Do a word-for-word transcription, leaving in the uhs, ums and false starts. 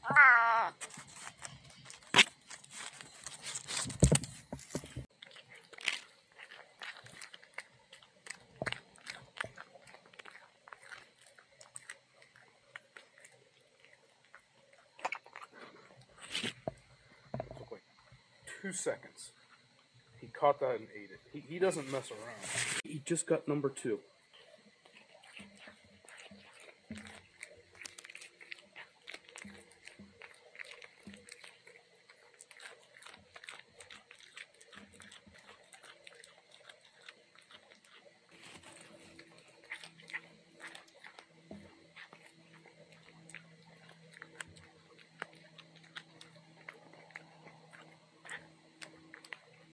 Took like two seconds. He caught that and ate it. He, he doesn't mess around. He just got number two.